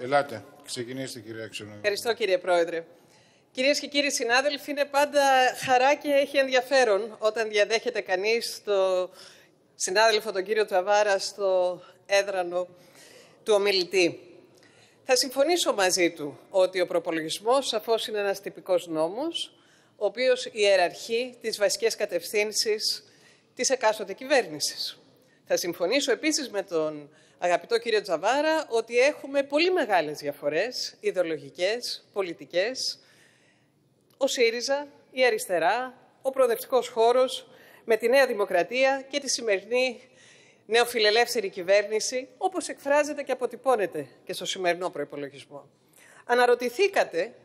Ελάτε, ξεκινήστε κυρία Αξιονόμη. Ευχαριστώ κύριε Πρόεδρε. Κυρίες και κύριοι συνάδελφοι, είναι πάντα χαρά και έχει ενδιαφέρον όταν διαδέχεται κανείς τον συνάδελφο τον κύριο Τσαβάρα στο έδρανο του ομιλητή. Θα συμφωνήσω μαζί του ότι ο προπολογισμός σαφώς είναι ένας τυπικός νόμος, ο οποίος ιεραρχεί τις βασικές κατευθύνσεις της εκάστοτε κυβέρνησης. Θα συμφωνήσω επίσης με τον αγαπητό κύριο Τσαβάρα ότι έχουμε πολύ μεγάλες διαφορές ιδεολογικές, πολιτικές, ο ΣΥΡΙΖΑ, η αριστερά, ο προοδευτικός χώρος με τη Νέα Δημοκρατία και τη σημερινή νεοφιλελεύθερη κυβέρνηση, όπως εκφράζεται και αποτυπώνεται και στο σημερινό προϋπολογισμό. Αναρωτηθήκατε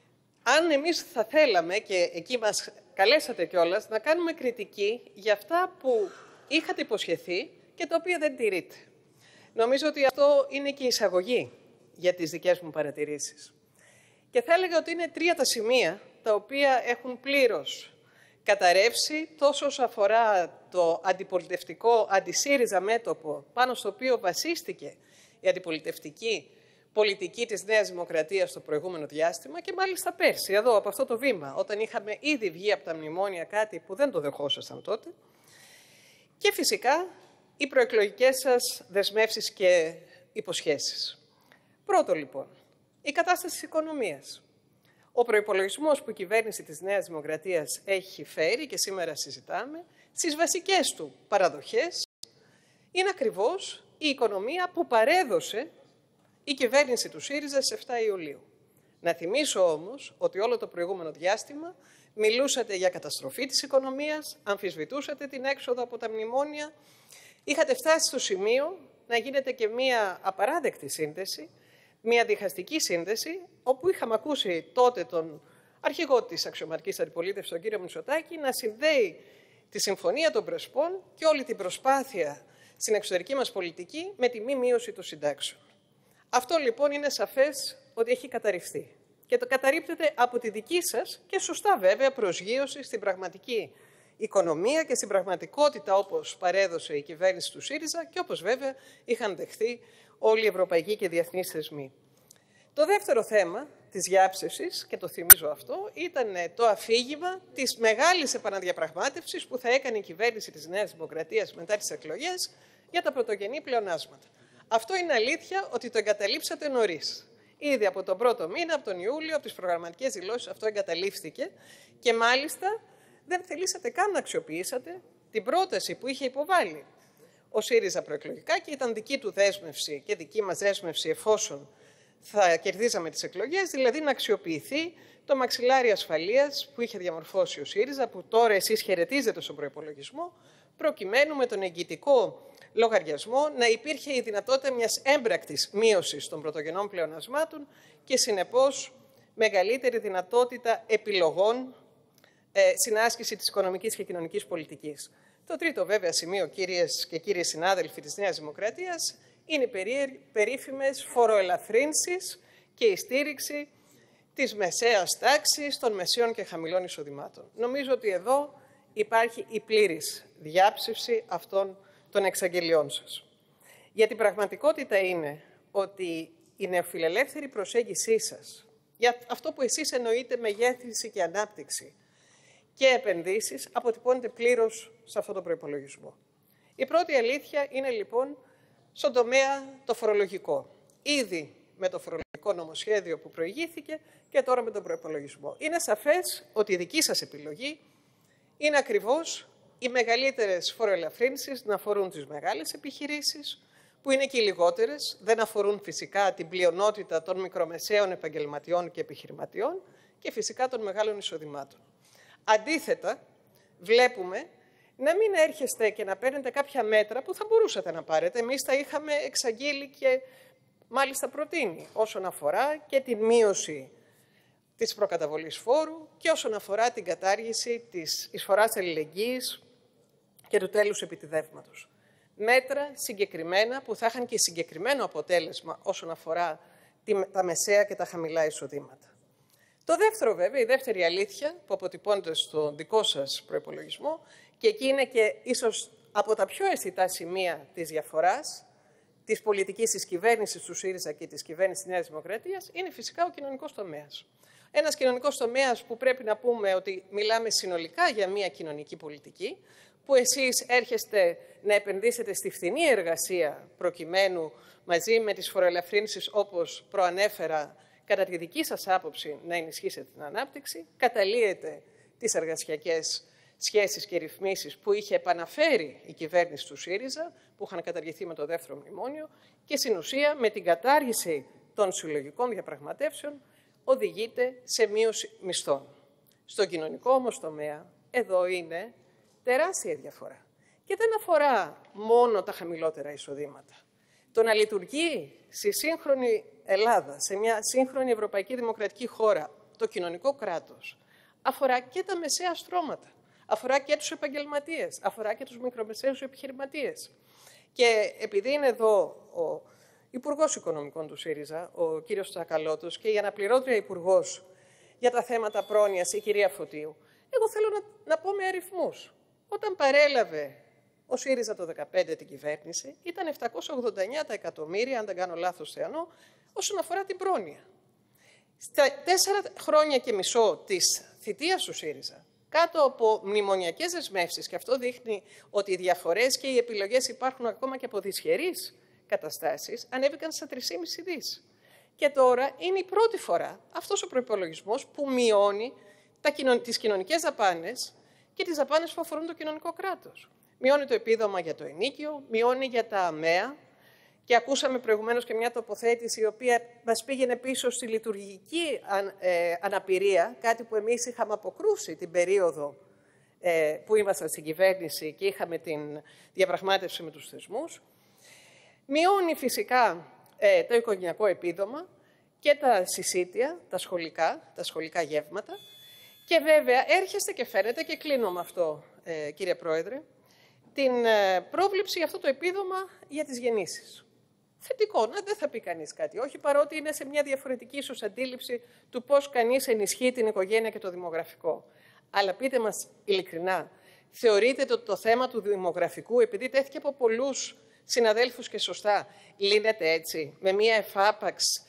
αν εμείς θα θέλαμε, και εκεί μας καλέσατε κιόλας, να κάνουμε κριτική για αυτά που είχατε υποσχεθεί και τα οποία δεν τηρείτε. Νομίζω ότι αυτό είναι και η εισαγωγή για τις δικές μου παρατηρήσεις. Και θα έλεγα ότι είναι τρία τα σημεία τα οποία έχουν πλήρως καταρρεύσει, τόσο όσο αφορά το αντιπολιτευτικό, αντισύριζα μέτωπο, πάνω στο οποίο βασίστηκε η αντιπολιτευτική πολιτική της Νέας Δημοκρατίας στο προηγούμενο διάστημα και μάλιστα πέρσι, εδώ, από αυτό το βήμα, όταν είχαμε ήδη βγει από τα μνημόνια κάτι που δεν το δεχόσασταν τότε, και φυσικά οι προεκλογικές σας δεσμεύσεις και υποσχέσεις. Πρώτο λοιπόν, η κατάσταση της οικονομίας. Ο προϋπολογισμός που η κυβέρνηση της Νέας Δημοκρατίας έχει φέρει και σήμερα συζητάμε, στις βασικές του παραδοχές, είναι ακριβώς η οικονομία που παρέδωσε η κυβέρνηση του ΣΥΡΙΖΑ στις 7 Ιουλίου. Να θυμίσω όμως ότι όλο το προηγούμενο διάστημα μιλούσατε για καταστροφή της οικονομίας, αμφισβητούσατε την έξοδο από τα μνημόνια, είχατε φτάσει στο σημείο να γίνεται και μία απαράδεκτη σύνδεση, μία διχαστική σύνδεση, όπου είχαμε ακούσει τότε τον αρχηγό της αξιωματικής αντιπολίτευσης, τον κύριο Μητσοτάκη, να συνδέει τη Συμφωνία των Πρεσπών και όλη την προσπάθεια στην εξωτερική μας πολιτική με τη μη μείωση των συντάξεων. Αυτό λοιπόν είναι σαφές ότι έχει καταρριφθεί. Και το καταρρίπτεται από τη δική σας και σωστά βέβαια προσγείωση στην πραγματική οικονομία και στην πραγματικότητα όπως παρέδωσε η κυβέρνηση του ΣΥΡΙΖΑ και όπως βέβαια είχαν δεχθεί όλοι οι ευρωπαϊκοί και διεθνείς θεσμοί. Το δεύτερο θέμα της διάψευσης, και το θυμίζω αυτό, ήταν το αφήγημα της μεγάλης επαναδιαπραγμάτευσης που θα έκανε η κυβέρνηση της Νέας Δημοκρατίας μετά τις εκλογές για τα πρωτογενή πλεονάσματα. Αυτό είναι αλήθεια ότι το εγκαταλείψατε νωρίς. Ήδη από τον πρώτο μήνα, από τον Ιούλιο, από τις προγραμματικές δηλώσεις, αυτό εγκαταλείφθηκε και μάλιστα δεν θελήσατε καν να αξιοποιήσατε την πρόταση που είχε υποβάλει ο ΣΥΡΙΖΑ προεκλογικά και ήταν δική του δέσμευση και δική μας δέσμευση εφόσον θα κερδίζαμε τις εκλογές, δηλαδή να αξιοποιηθεί το μαξιλάρι ασφαλείας που είχε διαμορφώσει ο ΣΥΡΙΖΑ, που τώρα εσείς χαιρετίζετε στον προϋπολογισμό, προκειμένου με τον εγγυητικό λογαριασμό να υπήρχε η δυνατότητα μιας έμπρακτης μείωσης των πρωτογενών πλεονασμάτων και συνεπώς μεγαλύτερη δυνατότητα επιλογών στην άσκηση της οικονομικής και κοινωνικής πολιτικής. Το τρίτο βέβαια σημείο, κυρίες και κύριοι συνάδελφοι της Νέας Δημοκρατίας, είναι οι περίφημες φοροελαφρύνσεις και η στήριξη της μεσαίας τάξης, των μεσαίων και χαμηλών εισοδημάτων. Νομίζω ότι εδώ υπάρχει η πλήρης διάψευση αυτών των εξαγγελιών σας. Γιατί η πραγματικότητα είναι ότι η νεοφιλελεύθερη προσέγγισή σας για αυτό που εσείς εννοείτε μεγέθυνση και ανάπτυξη και επενδύσεις αποτυπώνεται πλήρως σε αυτό το προϋπολογισμό. Η πρώτη αλήθεια είναι λοιπόν στον τομέα το φορολογικό. Ήδη με το φορολογικό νομοσχέδιο που προηγήθηκε και τώρα με τον προϋπολογισμό. Είναι σαφές ότι η δική σας επιλογή είναι ακριβώς οι μεγαλύτερες φοροελαφρύνσεις να αφορούν τις μεγάλες επιχειρήσεις, που είναι και οι λιγότερες, δεν αφορούν φυσικά την πλειονότητα των μικρομεσαίων επαγγελματιών και επιχειρηματιών και φυσικά των μεγάλων εισοδημάτων. Αντίθετα, βλέπουμε να μην έρχεστε και να παίρνετε κάποια μέτρα που θα μπορούσατε να πάρετε. Εμείς τα είχαμε εξαγγείλει και μάλιστα προτείνει όσον αφορά και την μείωση της προκαταβολής φόρου και όσον αφορά την κατάργηση της εισφοράς αλληλεγγύης και του τέλους επιτιδεύματος. Μέτρα συγκεκριμένα που θα είχαν και συγκεκριμένο αποτέλεσμα όσον αφορά τα μεσαία και τα χαμηλά εισοδήματα. Το δεύτερο βέβαια, η δεύτερη αλήθεια που αποτυπώνεται στον δικό σας προϋπολογισμό και εκεί είναι και ίσως από τα πιο αισθητά σημεία της διαφοράς της πολιτικής της κυβέρνησης του ΣΥΡΙΖΑ και της κυβέρνησης της Νέας Δημοκρατίας είναι φυσικά ο κοινωνικός τομέας. Ένας κοινωνικός τομέας που πρέπει να πούμε ότι μιλάμε συνολικά για μια κοινωνική πολιτική, που εσείς έρχεστε να επενδύσετε στη φθηνή εργασία προκειμένου μαζί με τις φοροελαφρύνσεις, όπως προανέφερα, κατά τη δική σας άποψη να ενισχύσετε την ανάπτυξη, καταλύετε τις εργασιακές σχέσεις και ρυθμίσεις που είχε επαναφέρει η κυβέρνηση του ΣΥΡΙΖΑ, που είχαν καταργηθεί με το δεύτερο μνημόνιο, και στην ουσία με την κατάργηση των συλλογικών διαπραγματεύσεων οδηγείται σε μείωση μισθών. Στον κοινωνικό όμως τομέα, εδώ είναι τεράστια διαφορά. Και δεν αφορά μόνο τα χαμηλότερα εισοδήματα. Το να λειτουργεί στη σύγχρονη Ελλάδα, σε μια σύγχρονη ευρωπαϊκή δημοκρατική χώρα, το κοινωνικό κράτος, αφορά και τα μεσαία στρώματα, αφορά και τους επαγγελματίες, αφορά και τους μικρομεσαίους επιχειρηματίες. Και επειδή είναι εδώ ο Υπουργός Οικονομικών του ΣΥΡΙΖΑ, ο κύριος Τσακαλώτος, και η αναπληρώτρια Υπουργός για τα θέματα πρόνοιας, η κυρία Φωτίου, εγώ θέλω να πω με αριθμούς. Όταν παρέλαβε ο ΣΥΡΙΖΑ το 2015 την κυβέρνηση, ήταν 789 τα εκατομμύρια, αν δεν κάνω λάθος θεανό, όσον αφορά την πρόνοια. Στα 4 χρόνια και μισό της θητείας του ΣΥΡΙΖΑ, κάτω από μνημονιακές δεσμεύσεις, και αυτό δείχνει ότι οι διαφορές και οι επιλογές υπάρχουν ακόμα και από δυσχερείς καταστάσεις, ανέβηκαν στα 3,5 δις. Και τώρα είναι η πρώτη φορά αυτός ο προϋπολογισμός που μειώνει τις κοινωνικές δαπάνες και τις δαπάνες που αφορούν το κοινωνικό κράτος. Μειώνει το επίδομα για το ενίκιο, μειώνει για τα ΑΜΕΑ, και ακούσαμε προηγουμένως και μια τοποθέτηση η οποία μας πήγαινε πίσω στη λειτουργική αναπηρία, κάτι που εμείς είχαμε αποκρούσει την περίοδο που ήμασταν στην κυβέρνηση και είχαμε την διαπραγμάτευση με τους θεσμούς. Μειώνει φυσικά το οικογενειακό επίδομα και τα συσίτια, τα σχολικά γεύματα. Και βέβαια έρχεστε και φαίνεται, και κλείνω με αυτό, κύριε Πρόεδρε, την πρόβλεψη για αυτό το επίδομα για τις γεννήσεις. Θετικό, δεν θα πει κανείς κάτι όχι, παρότι είναι σε μια διαφορετική ίσως αντίληψη του πώς κανείς ενισχύει την οικογένεια και το δημογραφικό. Αλλά πείτε μας ειλικρινά, θεωρείτε ότι το θέμα του δημογραφικού, επειδή τέθηκε από πολλούς συναδέλφους και σωστά, λύνεται έτσι, με μια εφάπαξ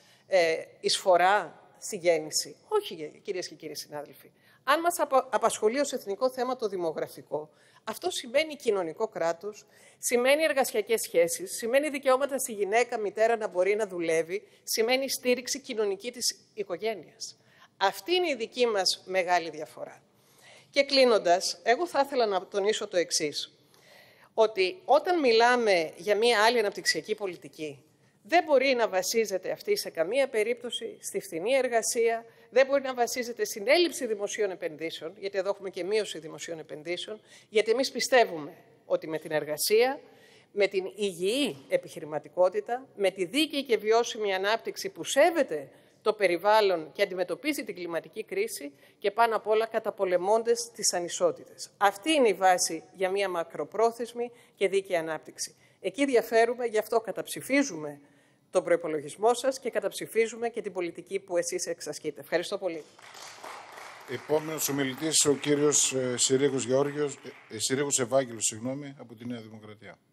εισφορά στη γέννηση? Όχι, κυρίες και κύριοι συνάδελφοι. Αν μας απασχολεί ως εθνικό θέμα το δημογραφικό, αυτό σημαίνει κοινωνικό κράτος, σημαίνει εργασιακές σχέσεις, σημαίνει δικαιώματα στη γυναίκα, μητέρα να μπορεί να δουλεύει, σημαίνει στήριξη κοινωνική της οικογένειας. Αυτή είναι η δική μας μεγάλη διαφορά. Και κλείνοντας, εγώ θα ήθελα να τονίσω το εξής, ότι όταν μιλάμε για μια άλλη αναπτυξιακή πολιτική, δεν μπορεί να βασίζεται αυτή σε καμία περίπτωση στη φθηνή εργασία, δεν μπορεί να βασίζεται στην έλλειψη δημοσίων επενδύσεων, γιατί εδώ έχουμε και μείωση δημοσίων επενδύσεων, γιατί εμείς πιστεύουμε ότι με την εργασία, με την υγιή επιχειρηματικότητα, με τη δίκαιη και βιώσιμη ανάπτυξη που σέβεται το περιβάλλον και αντιμετωπίζει την κλιματική κρίση, και πάνω απ' όλα καταπολεμώντας τις ανισότητες. Αυτή είναι η βάση για μια μακροπρόθεσμη και δίκαιη ανάπτυξη. Εκεί διαφέρουμε, γι' αυτό καταψηφίζουμε τον προϋπολογισμό σας και καταψηφίζουμε και την πολιτική που εσείς εξασκείτε. Ευχαριστώ πολύ. Επόμενος ομιλητής ο κύριος Συρίγος Ευάγγελος, από τη Νέα Δημοκρατία.